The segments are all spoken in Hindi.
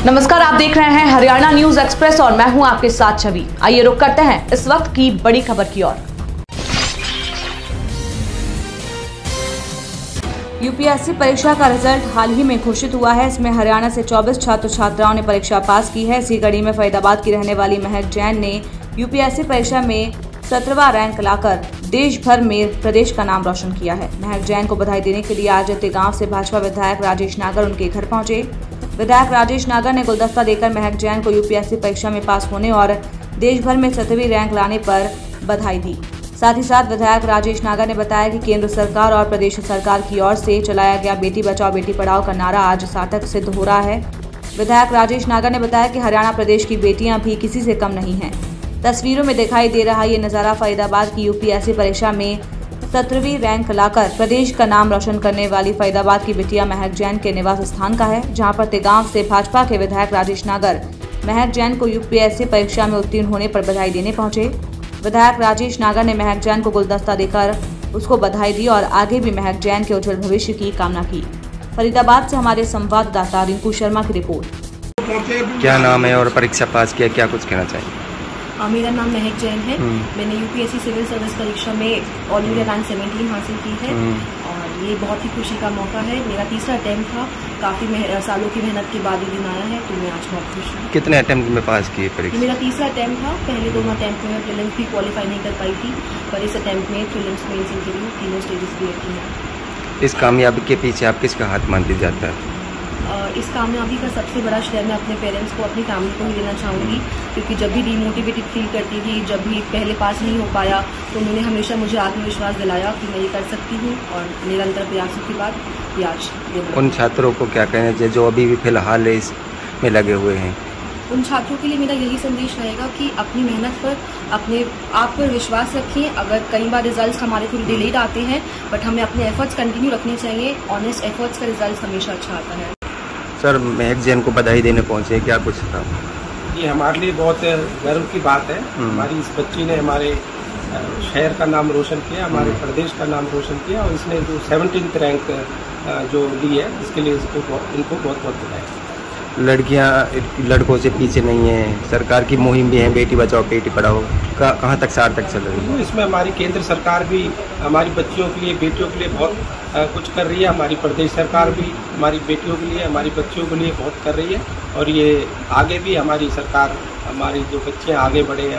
नमस्कार, आप देख रहे हैं हरियाणा न्यूज एक्सप्रेस और मैं हूं आपके साथ छवि। आइए रुक करते हैं इस वक्त की बड़ी खबर की ओर। यूपीएससी परीक्षा का रिजल्ट हाल ही में घोषित हुआ है। इसमें हरियाणा से 24 छात्र छात्राओं ने परीक्षा पास की है। इसी कड़ी में फरीदाबाद की रहने वाली महक जैन ने यूपीएससी परीक्षा में 17वां रैंक लाकर देश भर में प्रदेश का नाम रोशन किया है। महक जैन को बधाई देने के लिए आज गांव से भाजपा विधायक राजेश नागर उनके घर पहुंचे। विधायक राजेश नागर ने गुलदस्ता देकर महक जैन को यूपीएससी परीक्षा में पास होने और देश भर में 17वीं रैंक लाने पर बधाई दी। साथ ही साथ विधायक राजेश नागर ने बताया कि केंद्र सरकार और प्रदेश सरकार की ओर से चलाया गया बेटी बचाओ बेटी पढ़ाओ का नारा आज सार्थक सिद्ध हो रहा है। विधायक राजेश नागर ने बताया कि हरियाणा प्रदेश की बेटियां भी किसी से कम नहीं हैं। तस्वीरों में दिखाई दे रहा ये नज़ारा फरीदाबाद की यूपीएससी परीक्षा में 17वीं रैंक लाकर प्रदेश का नाम रोशन करने वाली फरीदाबाद की बिटिया महक जैन के निवास स्थान का है, जहां पर तेगांव से भाजपा के विधायक राजेश नागर महक जैन को यूपीएससी परीक्षा में उत्तीर्ण होने पर बधाई देने पहुंचे। विधायक राजेश नागर ने महक जैन को गुलदस्ता देकर उसको बधाई दी और आगे भी महक जैन के उज्जवल भविष्य की कामना की। फरीदाबाद से हमारे संवाददाता रिंकू शर्मा की रिपोर्ट। क्या नाम है और परीक्षा पास किया, क्या कुछ कहना चाहिए? मेरा नाम महक जैन है। मैंने यूपीएससी सिविल सर्विस परीक्षा में ऑल इंडिया रैंक 17 हासिल की है और ये बहुत ही खुशी का मौका है। मेरा तीसरा अटेम्प्ट था, काफ़ी सालों की मेहनत के बाद ये दिन आया है, तो मैं आज बहुत खुश हूँ। कितने अटेम्प्ट में पास किए परीक्षा? मेरा तीसरा अटेम्प्ट था। पहले दोनों अटेम्प्ट में मैं प्रीलिम्स भी क्वालिफाई नहीं कर पाई थी, पर इस अटेम्प्ट में प्रीलिम्स मेंस इंटरव्यू तीनों स्टेजेस क्लियर की है। इस कामयाबी के पीछे आप किसका हाथ मानते जाता है? इस कामयाबी का सबसे बड़ा श्रेय मैं अपने पेरेंट्स को, अपनी फैमिली को ही देना चाहूँगी, क्योंकि जब भी डिमोटिवेटेड फील करती थी, जब भी पहले पास नहीं हो पाया, तो उन्होंने हमेशा मुझे आत्मविश्वास दिलाया कि मैं ये कर सकती हूँ और निरंतर प्रयासों के बाद ये आज। उन छात्रों को क्या कहना चाहिए जो अभी भी फिलहाल इसमें लगे हुए हैं? उन छात्रों के लिए मेरा यही संदेश रहेगा कि अपनी मेहनत पर, अपने आप पर विश्वास रखिए। अगर कई बार रिजल्ट्स हमारे थोड़ी डिलेड आते हैं, बट हमें अपने एफर्ट्स कंटिन्यू रखने चाहिए। ऑनेस्ट एफर्ट्स का रिजल्ट हमेशा अच्छा आता है। सर, महक जैन को बधाई देने पहुंचे, क्या कुछ था? ये हमारे लिए बहुत गर्व की बात है। हमारी इस बच्ची ने हमारे शहर का नाम रोशन किया, हमारे प्रदेश का नाम रोशन किया और इसने जो 17th रैंक जो ली है, इसके लिए इनको बहुत बहुत बधाई। लड़कियां लड़कों से पीछे नहीं है, सरकार की मुहिम भी है बेटी बचाओ बेटी पढ़ाओ, कहाँ तक सार्थक चल रही है? इसमें हमारी केंद्र सरकार भी हमारी बच्चियों के लिए, बेटियों के लिए बहुत कुछ कर रही है। हमारी प्रदेश सरकार भी हमारी बेटियों के लिए, हमारी बच्चियों के लिए बहुत कर रही है और ये आगे भी हमारी सरकार, हमारी जो बच्चियाँ आगे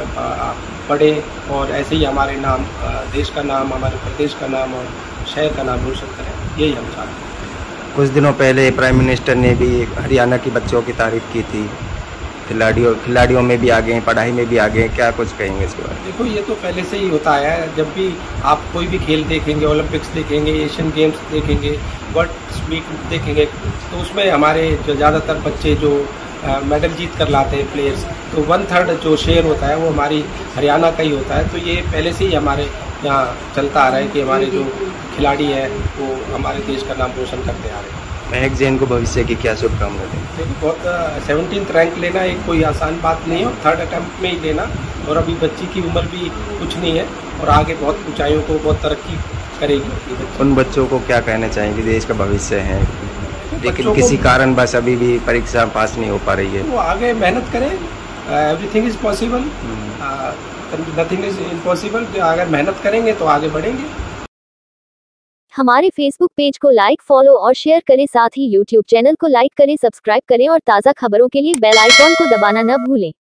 बढ़े और ऐसे ही हमारे नाम, देश का नाम, हमारे प्रदेश का नाम और शहर का नाम रोशन करें, यही हम चाहते हैं। कुछ दिनों पहले प्राइम मिनिस्टर ने भी हरियाणा की बच्चों की तारीफ की थी। खिलाड़ियों में भी आगे हैं, पढ़ाई में भी आगे हैं, क्या कुछ कहेंगे इसके बारे में? देखो, ये तो पहले से ही होता है। जब भी आप कोई भी खेल देखेंगे, ओलंपिक्स देखेंगे, एशियन गेम्स देखेंगे, वर्ल्ड वीक देखेंगे, तो उसमें हमारे जो ज़्यादातर बच्चे जो मेडल जीत कर लाते हैं प्लेयर्स, तो 1/3 जो शेयर होता है वो हमारी हरियाणा का ही होता है। तो ये पहले से ही हमारे यहाँ चलता आ रहा है कि हमारे जो खिलाड़ी हैं वो हमारे देश का नाम रोशन करते आ रहे हैं। महक जैन को भविष्य की क्या शुभकामनाएं दें? देखिए, बहुत 17th रैंक लेना एक कोई आसान बात नहीं है और 3rd अटेम्प्ट में ही लेना, और अभी बच्ची की उम्र भी कुछ नहीं है और आगे बहुत ऊंचाइयों को, बहुत तरक्की करेगी। उन बच्चों को क्या कहना चाहेंगे? देश का भविष्य है, लेकिन किसी कारण बस अभी भी परीक्षा पास नहीं हो पा रही है। वो आगे मेहनत करें। Everything is possible, nothing is impossible. अगर मेहनत करेंगे तो आगे बढ़ेंगे। हमारे फेसबुक पेज को लाइक, फॉलो और शेयर करें। साथ ही यूट्यूब चैनल को लाइक करें, सब्सक्राइब करें और ताज़ा खबरों के लिए बेल आइकॉन को दबाना न भूलें।